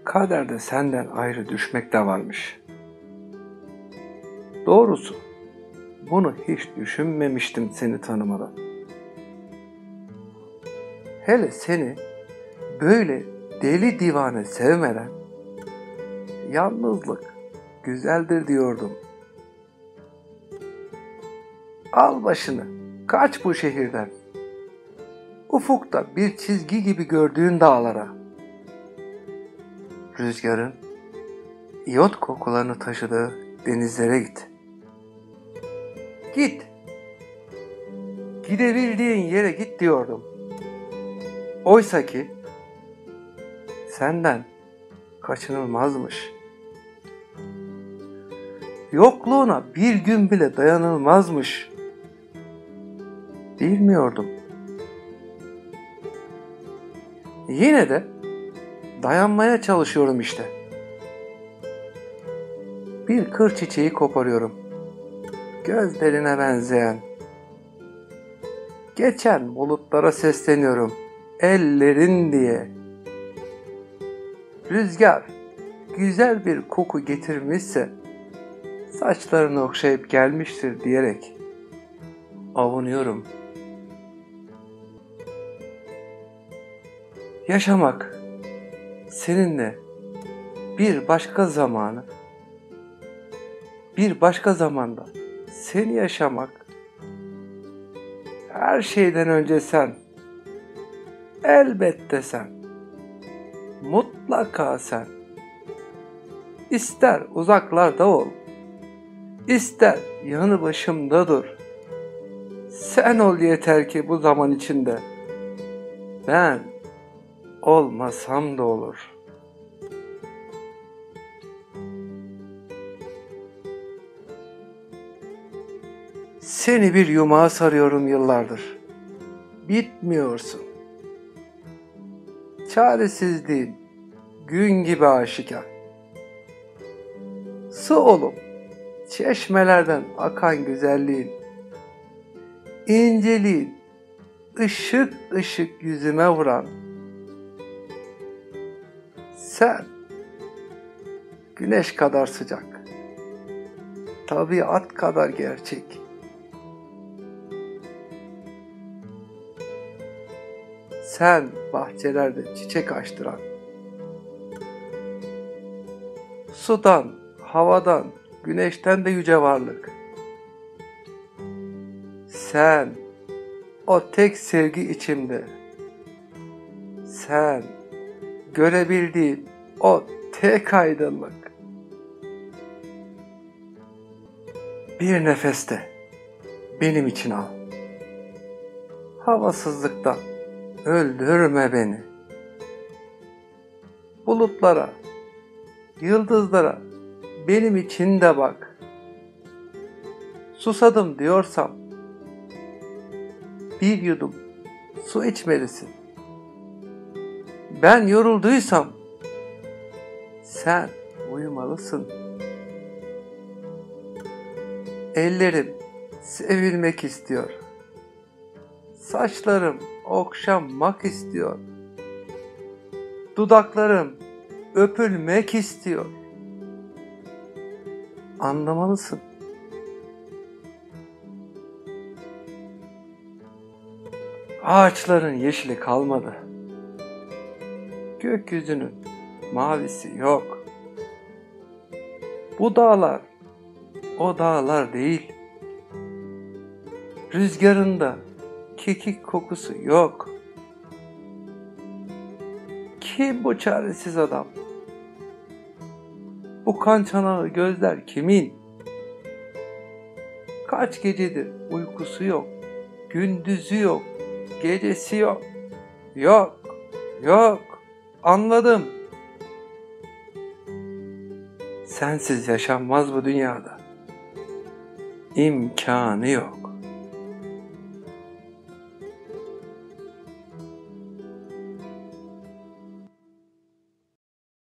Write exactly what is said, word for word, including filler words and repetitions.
kaderde senden ayrı düşmek de varmış. Doğrusu bunu hiç düşünmemiştim seni tanımadan. Hele seni böyle deli divane sevmeden yalnızlık güzeldir diyordum. Al başını, kaç bu şehirden. Ufukta bir çizgi gibi gördüğün dağlara. Rüzgarın iyot kokularını taşıdığı denizlere git. Git. Gidebildiğin yere git diyordum. Oysa ki senden kaçınılmazmış. Yokluğuna bir gün bile dayanılmazmış. Bilmiyordum. Yine de dayanmaya çalışıyorum işte. Bir kır çiçeği koparıyorum. Gözlerine benzeyen. Geçen bulutlara sesleniyorum. Ellerin diye. Rüzgar güzel bir koku getirmişse saçlarını okşayıp gelmiştir diyerek avunuyorum. Yaşamak seninle bir başka zamanı, bir başka zamanda seni yaşamak, her şeyden önce sen, elbette sen, mutlaka sen. İster uzaklarda ol, ister yanı başımda dur. Sen ol yeter ki bu zaman içinde. Ben olmasam da olur. Seni bir yumağa sarıyorum yıllardır. Bitmiyorsun. Çaresizliğin gün gibi aşikar. Su olup çeşmelerden akan güzelliğin, inceliğin ışık ışık yüzüme vuran, sen güneş kadar sıcak, tabiat kadar gerçek. Sen bahçelerde çiçek açtıran, sudan, havadan, güneşten de yüce varlık. Sen, o tek sevgi içimde. Sen, görebildiğim o tek aydınlık. Bir nefeste benim için al. Havasızlıktan öldürme beni. Bulutlara, yıldızlara benim için de bak. Susadım diyorsam bir yudum su içmelisin. Ben yorulduysam sen uyumalısın. Ellerim sevilmek istiyor. Saçlarım okşanmak istiyor. Dudaklarım öpülmek istiyor. Anlamalısın. Ağaçların yeşili kalmadı. Gökyüzünün mavisi yok. Bu dağlar o dağlar değil. Rüzgarında kekik kokusu yok. Kim bu çaresiz adam? Bu kan çanağı gözler kimin? Kaç gecedir uykusu yok, gündüzü yok, gecesi yok. Yok, yok, anladım. Sensiz yaşanmaz bu dünyada. İmkanı yok.